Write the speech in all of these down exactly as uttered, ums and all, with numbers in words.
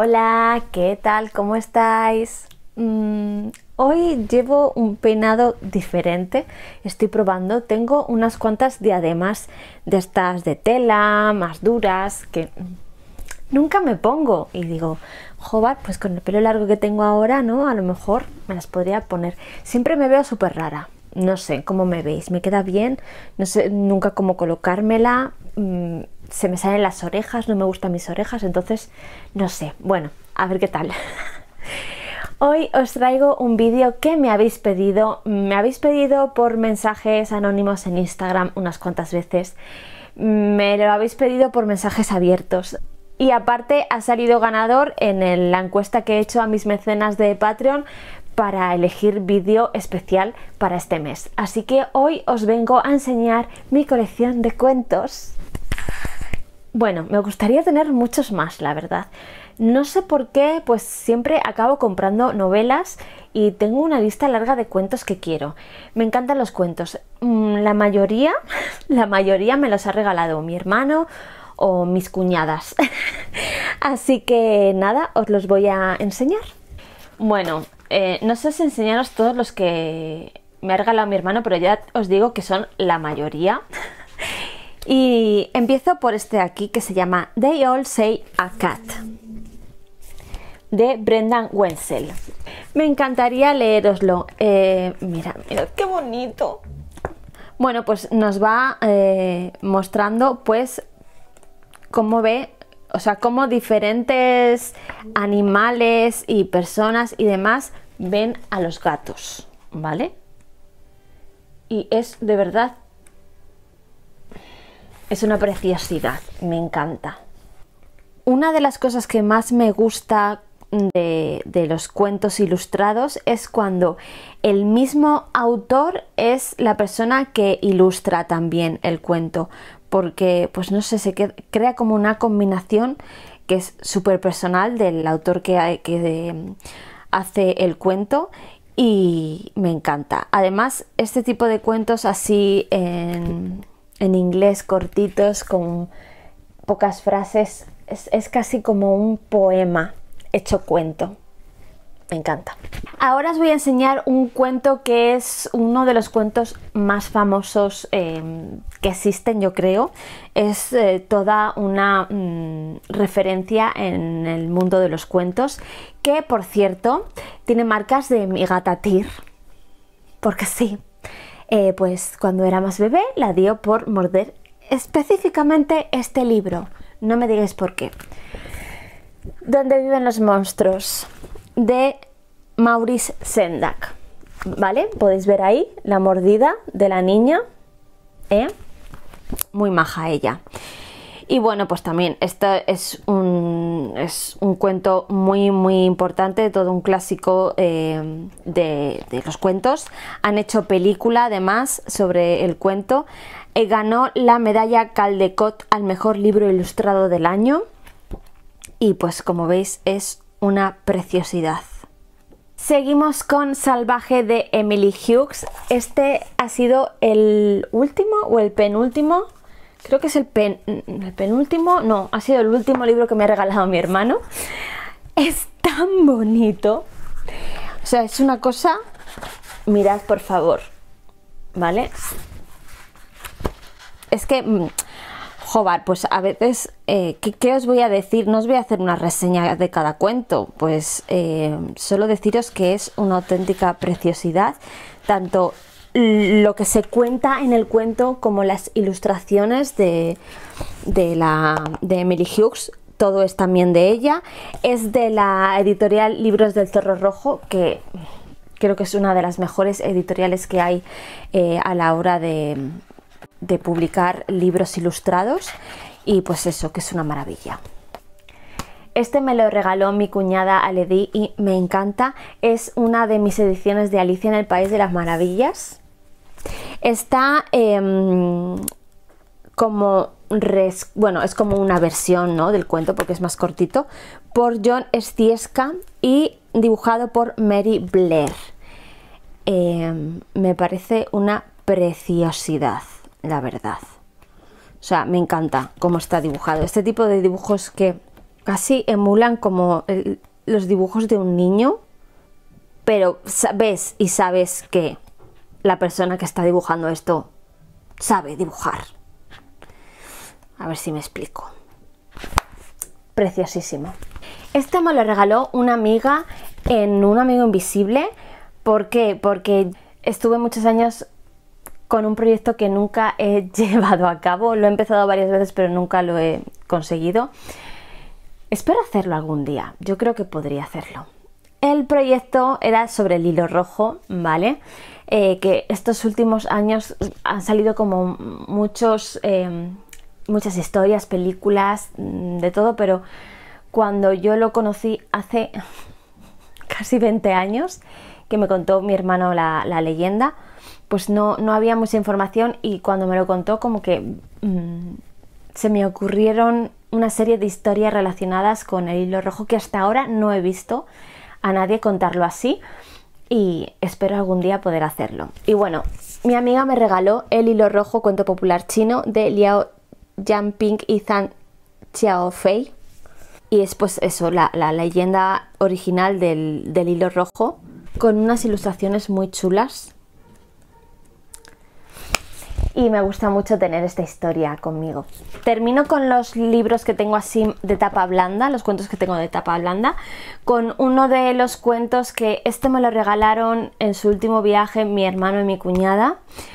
Hola, ¿qué tal? ¿Cómo estáis? Mm, hoy llevo un peinado diferente, estoy probando, tengo unas cuantas diademas de estas de tela, más duras, que nunca me pongo y digo, joder, pues con el pelo largo que tengo ahora, ¿no? A lo mejor me las podría poner. Siempre me veo súper rara, no sé cómo me veis, me queda bien, no sé nunca cómo colocármela. Mmm, se me salen las orejas, no me gustan mis orejas, entonces no sé, bueno, a ver qué tal. Hoy os traigo un vídeo que me habéis pedido, me habéis pedido por mensajes anónimos en Instagram unas cuantas veces, me lo habéis pedido por mensajes abiertos y aparte ha salido ganador en el, la encuesta que he hecho a mis mecenas de Patreon para elegir vídeo especial para este mes. Así que hoy os vengo a enseñar mi colección de cuentos. Bueno, me gustaría tener muchos más, la verdad. No sé por qué, pues siempre acabo comprando novelas y tengo una lista larga de cuentos que quiero. Me encantan los cuentos. La mayoría, la mayoría me los ha regalado mi hermano o mis cuñadas. Así que nada, os los voy a enseñar. Bueno, eh, no sé si enseñaros todos los que me ha regalado mi hermano, pero ya os digo que son la mayoría. Y empiezo por este de aquí que se llama They All Say a Cat, de Brendan Wenzel. Me encantaría leeroslo. Eh, mira, mira qué bonito. Bueno, pues nos va eh, mostrando pues cómo ve, o sea, cómo diferentes animales y personas y demás ven a los gatos, ¿vale? Y es de verdad, es una preciosidad, me encanta. Una de las cosas que más me gusta de, de los cuentos ilustrados es cuando el mismo autor es la persona que ilustra también el cuento, porque pues no sé, se crea como una combinación que es súper personal del autor que, que de, hace el cuento y me encanta. Además, este tipo de cuentos así en... en inglés, cortitos, con pocas frases, es, es casi como un poema hecho cuento. Me encanta. Ahora os voy a enseñar un cuento que es uno de los cuentos más famosos eh, que existen, yo creo. Es eh, toda una mm, referencia en el mundo de los cuentos, que por cierto tiene marcas de mi gata Tir, porque sí. Eh, pues cuando era más bebé la dio por morder específicamente este libro, no me digáis por qué. ¿Dónde viven los monstruos? De Maurice Sendak, ¿vale? Podéis ver ahí la mordida de la niña, ¿eh? Muy maja ella. Y bueno, pues también esto es un, es un cuento muy muy importante, todo un clásico eh, de, de los cuentos. Han hecho película además sobre el cuento. Eh, ganó la medalla Caldecott al mejor libro ilustrado del año. Y pues como veis es una preciosidad. Seguimos con Salvaje de Emily Hughes. Este ha sido el último o el penúltimo. Creo que es el, pen, el penúltimo, no, ha sido el último libro que me ha regalado mi hermano. Es tan bonito. O sea, es una cosa, mirad por favor, ¿vale? Es que, joder, pues a veces, eh, ¿qué, ¿qué os voy a decir? No os voy a hacer una reseña de cada cuento, pues eh, solo deciros que es una auténtica preciosidad, tanto lo que se cuenta en el cuento como las ilustraciones de, de, la, de Emily Hughes. Todo es también de ella. Es de la editorial Libros del Zorro Rojo, que creo que es una de las mejores editoriales que hay eh, a la hora de, de publicar libros ilustrados. Y pues eso, que es una maravilla. Este me lo regaló mi cuñada Aledi y me encanta. Es una de mis ediciones de Alicia en el País de las Maravillas. Está eh, como res, bueno, es como una versión, ¿no?, del cuento porque es más cortito, por John Stieska y dibujado por Mary Blair. Eh, me parece una preciosidad, la verdad. O sea, me encanta cómo está dibujado. Este tipo de dibujos que casi emulan como el, los dibujos de un niño, pero ves y sabes que la persona que está dibujando esto sabe dibujar. A ver si me explico. Preciosísimo. Este me lo regaló una amiga en Un Amigo Invisible. ¿Por qué? Porque estuve muchos años con un proyecto que nunca he llevado a cabo. Lo he empezado varias veces, pero nunca lo he conseguido. Espero hacerlo algún día. Yo creo que podría hacerlo. El proyecto era sobre el hilo rojo, ¿vale? Eh, que estos últimos años han salido como muchos, eh, muchas historias, películas, de todo, pero cuando yo lo conocí hace casi veinte años, que me contó mi hermano la, la leyenda, pues no, no había mucha información, y cuando me lo contó como que mmm, se me ocurrieron una serie de historias relacionadas con el hilo rojo que hasta ahora no he visto a nadie contarlo así, y espero algún día poder hacerlo. Y bueno, mi amiga me regaló El hilo rojo, cuento popular chino de Liao Yanping y Zhang Xiaofei, y es pues eso, la, la leyenda original del, del hilo rojo, con unas ilustraciones muy chulas, y me gusta mucho tener esta historia conmigo. Termino con los libros que tengo así de tapa blanda, los cuentos que tengo de tapa blanda, con uno de los cuentos que este me lo regalaron en su último viaje mi hermano y mi cuñada,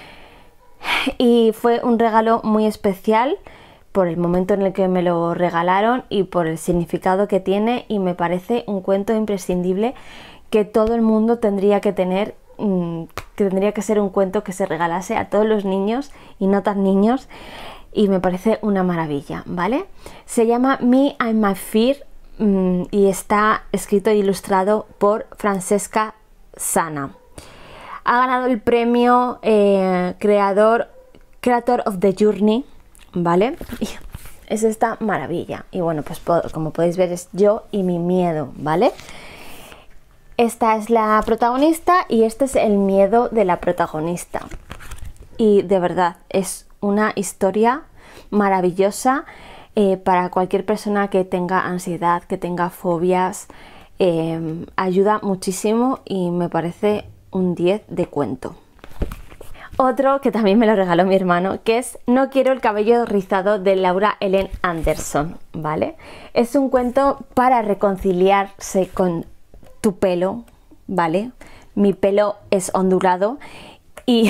y fue un regalo muy especial por el momento en el que me lo regalaron y por el significado que tiene, y me parece un cuento imprescindible que todo el mundo tendría que tener, que tendría que ser un cuento que se regalase a todos los niños y no tan niños, y me parece una maravilla, ¿vale? Se llama Me and My Fear y está escrito e ilustrado por Francesca Sana. Ha ganado el premio eh, creador, Creator of the Journey, ¿vale? Y es esta maravilla, y bueno, pues como podéis ver es yo y mi miedo, ¿vale? Esta es la protagonista y este es el miedo de la protagonista, y de verdad es una historia maravillosa eh, para cualquier persona que tenga ansiedad, que tenga fobias. Eh, ayuda muchísimo y me parece un diez de cuento. Otro que también me lo regaló mi hermano, que es No quiero el cabello rizado, de Laura Ellen Anderson, ¿vale? Es un cuento para reconciliarse con tu pelo, ¿vale? Mi pelo es ondulado y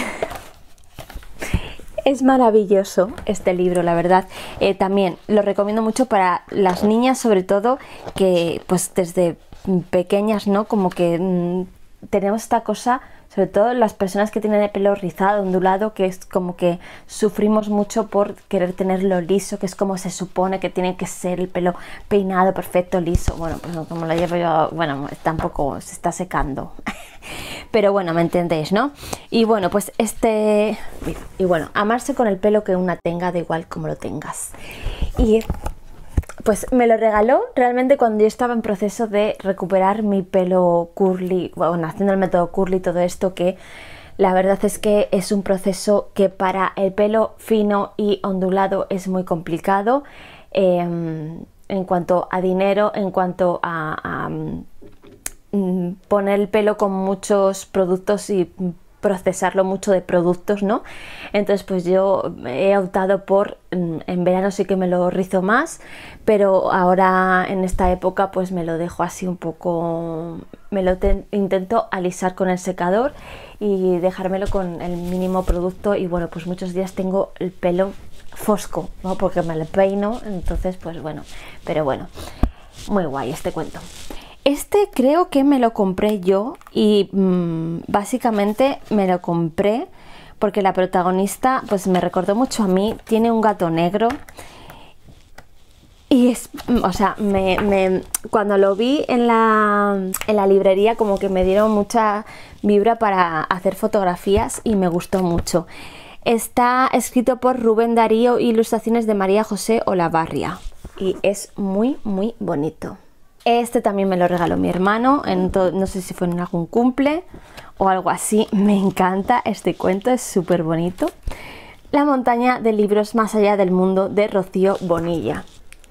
es maravilloso este libro, la verdad. Eh, también lo recomiendo mucho para las niñas, sobre todo, que pues desde pequeñas, ¿no? Como que mmm, tenemos esta cosa, sobre todo las personas que tienen el pelo rizado, ondulado, que es como que sufrimos mucho por querer tenerlo liso, que es como se supone que tiene que ser el pelo peinado, perfecto, liso. Bueno, pues como lo llevo yo, bueno, tampoco se está secando. Pero bueno, me entendéis, ¿no? Y bueno, pues este... Y bueno, amarse con el pelo que una tenga, da igual como lo tengas. Y pues me lo regaló realmente cuando yo estaba en proceso de recuperar mi pelo curly, bueno, haciendo el método curly y todo esto, que la verdad es que es un proceso que para el pelo fino y ondulado es muy complicado, eh, en cuanto a dinero, en cuanto a, a um, poner el pelo con muchos productos y procesarlo mucho de productos, ¿no? Entonces pues yo he optado por, en verano sí que me lo rizo más, pero ahora en esta época pues me lo dejo así un poco, me lo te, intento alisar con el secador y dejármelo con el mínimo producto, y bueno, pues muchos días tengo el pelo fosco, ¿no? Porque me lo peino, entonces pues bueno, pero bueno, muy guay este cuento. Este creo que me lo compré yo y mmm, básicamente me lo compré porque la protagonista pues me recordó mucho a mí. Tiene un gato negro y es, o sea, me, me, cuando lo vi en la, en la librería como que me dieron mucha vibra para hacer fotografías y me gustó mucho. Está escrito por Rubén Darío, ilustraciones de María José Olavarria, y es muy muy bonito. Este también me lo regaló mi hermano, en todo, no sé si fue en algún cumple o algo así. Me encanta este cuento, es súper bonito. La montaña de libros más allá del mundo, de Rocío Bonilla.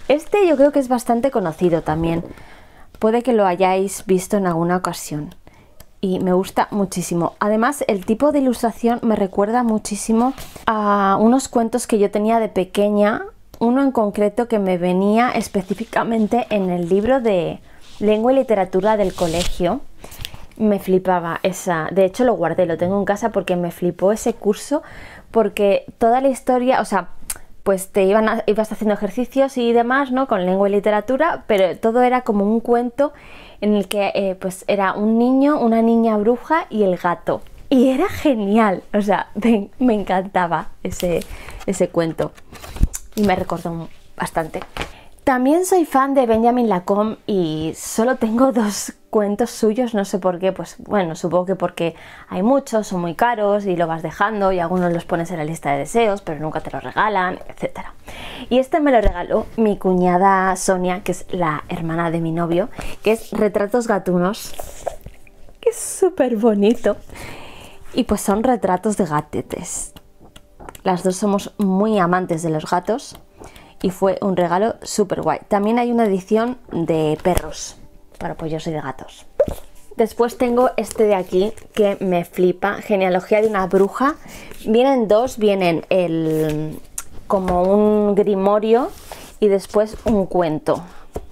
Este yo creo que es bastante conocido también. Puede que lo hayáis visto en alguna ocasión. Y me gusta muchísimo. Además, el tipo de ilustración me recuerda muchísimo a unos cuentos que yo tenía de pequeña. Uno en concreto que me venía específicamente en el libro de Lengua y Literatura del colegio. Me flipaba esa. De hecho, lo guardé, lo tengo en casa porque me flipó ese curso. Porque toda la historia, o sea, pues te iban a, ibas haciendo ejercicios y demás, ¿no? Con lengua y literatura, pero todo era como un cuento en el que eh, pues era un niño, una niña bruja y el gato. Y era genial, o sea, me, me encantaba ese, ese cuento y me recordó bastante. También soy fan de Benjamin Lacombe y solo tengo dos cuentos suyos, no sé por qué, pues bueno, supongo que porque hay muchos, son muy caros y lo vas dejando y algunos los pones en la lista de deseos, pero nunca te los regalan, etcétera. Y este me lo regaló mi cuñada Sonia, que es la hermana de mi novio, que es Retratos Gatunos, que es súper bonito. Y pues son retratos de gatetes. Las dos somos muy amantes de los gatos. Y fue un regalo súper guay. También hay una edición de perros, para pues yo soy de gatos. Después tengo este de aquí que me flipa, Genealogía de una bruja. Vienen dos, vienen el como un grimorio y después un cuento.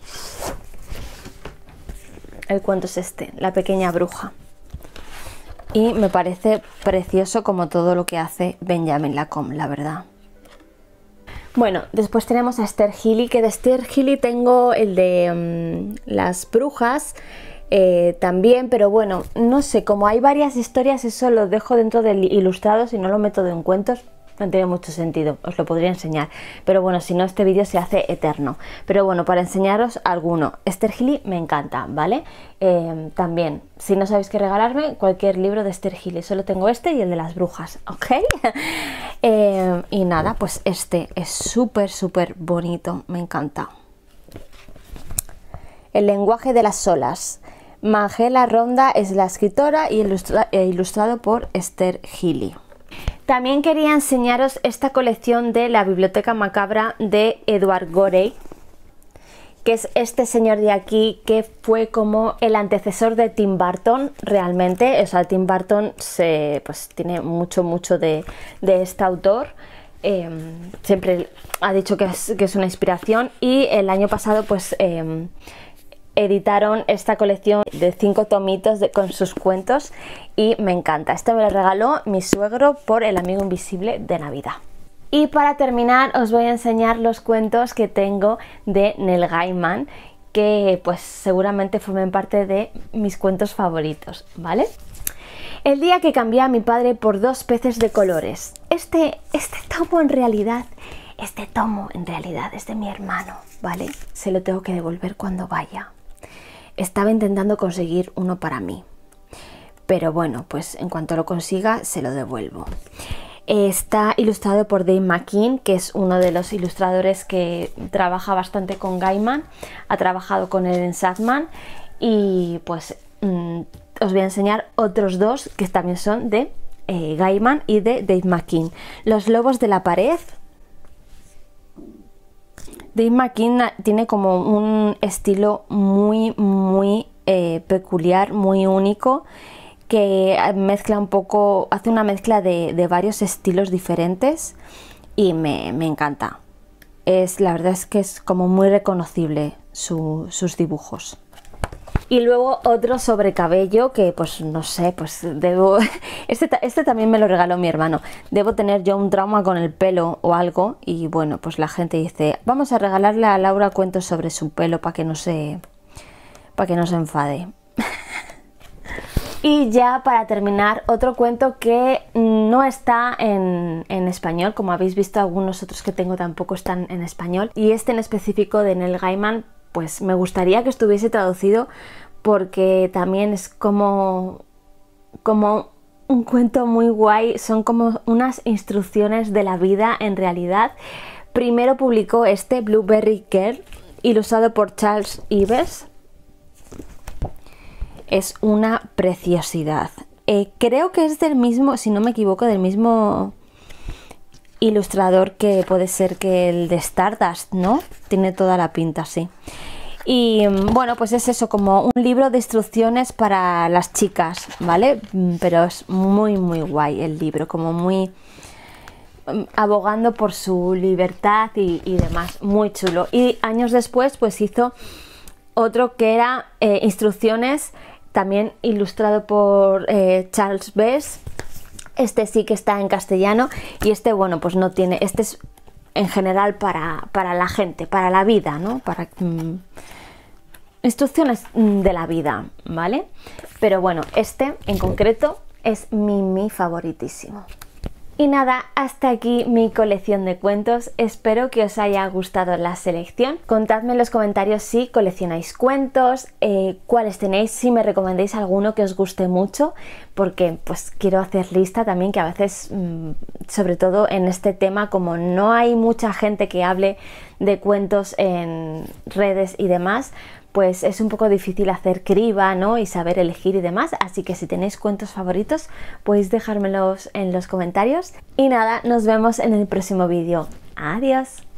El cuento es este, La pequeña bruja. Y me parece precioso como todo lo que hace Benjamin Lacombe, la verdad. Bueno, después tenemos a Esther Gilly, que de Esther Gilly tengo el de um, las brujas eh, también, pero bueno, no sé, como hay varias historias, eso lo dejo dentro del ilustrados y no lo meto en cuentos, no tiene mucho sentido, os lo podría enseñar, pero bueno, si no este vídeo se hace eterno. Pero bueno, para enseñaros alguno, Esther Gilly me encanta, ¿vale? Eh, también, si no sabéis qué regalarme, cualquier libro de Esther Gilly, solo tengo este y el de las brujas, ¿ok? eh, y nada, pues este es súper, súper bonito, me encanta. El lenguaje de las olas. Magela Ronda es la escritora y ilustra e ilustrado por Esther Gilly. También quería enseñaros esta colección de la Biblioteca Macabra de Edward Gorey, que es este señor de aquí, que fue como el antecesor de Tim Burton realmente. O sea, Tim Burton se, pues, tiene mucho, mucho de, de este autor. Eh, siempre ha dicho que es, que es una inspiración, y el año pasado pues eh, editaron esta colección de cinco tomitos de, con sus cuentos, y me encanta. Este me lo regaló mi suegro por El amigo invisible de Navidad. Y para terminar os voy a enseñar los cuentos que tengo de Neil Gaiman, que pues seguramente formen parte de mis cuentos favoritos, ¿vale? El día que cambié a mi padre por dos peces de colores. Este, este tomo en realidad, este tomo en realidad es de mi hermano, ¿vale? Se lo tengo que devolver cuando vaya. Estaba intentando conseguir uno para mí, pero bueno, pues en cuanto lo consiga se lo devuelvo. Está ilustrado por Dave McKean, que es uno de los ilustradores que trabaja bastante con Gaiman, ha trabajado con él en Sandman, y pues mmm, os voy a enseñar otros dos que también son de eh, Gaiman y de Dave McKean. Los lobos de la pared. Dave McKean tiene como un estilo muy, muy eh, peculiar, muy único, que mezcla un poco, hace una mezcla de, de varios estilos diferentes, y me, me encanta. Es, la verdad es que es como muy reconocible su, sus dibujos. Y luego otro sobre cabello que pues no sé, pues debo... Este, este también me lo regaló mi hermano. Debo tener yo un trauma con el pelo o algo, y bueno, pues la gente dice, vamos a regalarle a Laura cuentos sobre su pelo para que no se... para que no se enfade. Y ya para terminar, otro cuento que no está en, en español, como habéis visto algunos otros que tengo tampoco están en español, y este en específico de Neil Gaiman, pues me gustaría que estuviese traducido, porque también es como, como un cuento muy guay, son como unas instrucciones de la vida en realidad. Primero publicó este Blueberry Girl, ilustrado por Charles Ives. Es una preciosidad. Eh, creo que es del mismo, si no me equivoco, del mismo ilustrador que puede ser que el de Stardust, ¿no? Tiene toda la pinta así. Y bueno, pues es eso, como un libro de instrucciones para las chicas, ¿vale? Pero es muy muy guay el libro, como muy abogando por su libertad y, y demás, muy chulo. Y años después pues hizo otro que era eh, instrucciones, también ilustrado por eh, Charles Bess. Este sí que está en castellano y este, bueno, pues no tiene, este es en general para, para la gente, para la vida, ¿no? Para mmm, instrucciones de la vida, ¿vale? Pero bueno, este en concreto es mi, mi favoritísimo. Y nada, hasta aquí mi colección de cuentos. Espero que os haya gustado la selección. Contadme en los comentarios si coleccionáis cuentos, eh, cuáles tenéis, si me recomendéis alguno que os guste mucho, porque pues quiero hacer lista también, que a veces, mmm, sobre todo en este tema, como no hay mucha gente que hable de cuentos en redes y demás, pues es un poco difícil hacer criba, ¿no? Y saber elegir y demás, así que si tenéis cuentos favoritos podéis dejármelos en los comentarios. Y nada, nos vemos en el próximo vídeo. Adiós.